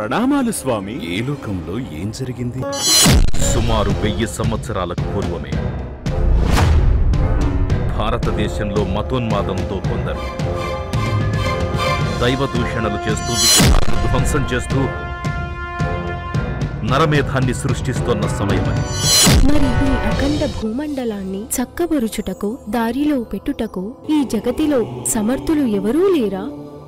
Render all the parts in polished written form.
ప్రణామాలు స్వామి. ఏ లోకంలో ఏం జరిగింది? సుమారు 1000 సంవత్సరాలకు పూర్వమే భారతదేశంలో మతోన్మాదంతో కొందరు దైవ దూషణలు చేస్తూ విగ్రహాలను ధ్వంసం చేస్తూ నరమేధాన్ని సృష్టిస్తున్న సమయమని. మరి ఈ అఖండ భూమండలాన్ని చక్కబరుచుటకు దారిలో పెట్టుటకు ఈ జగతిలో సమర్థులు ఎవరూ లేరా?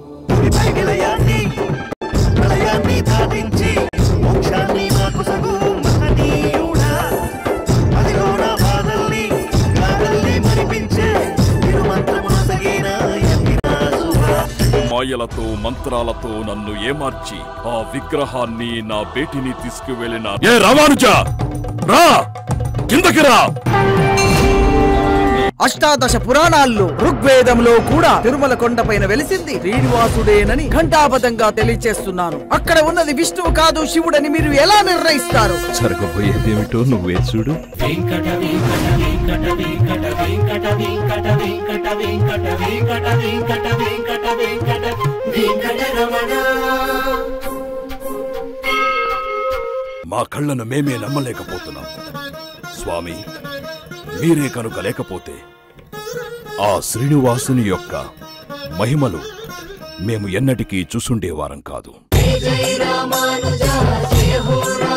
మాయలతో మంత్రాలతో నన్ను ఏమార్చి ఆ విగ్రహాన్ని నా బేటిని తీసుకువెళ్ళిన ఏ రామానుజా, రా కిందకి రా. అష్టాదశ పురాణాల్లో ఋగ్వేదంలో కూడా తిరుమల కొండపైన వెలిసింది శ్రీనివాసుడేనని ఘంటాబద్ధంగా తెలియచేస్తున్నాను. అక్కడ ఉన్నది విష్ణువు కాదు శివుడని మీరు ఎలా నిర్ణయిస్తారు? జరగబోయేదేమిటో నువ్వే చూడు. మా కళ్ళను మేమే నమ్మలేకపోతున్నాం స్వామి. మీరే కనుక లేకపోతే ఆ శ్రీనివాసుని యొక్క మహిమలు మేము ఎన్నటికీ చూసుండేవారం కాదు.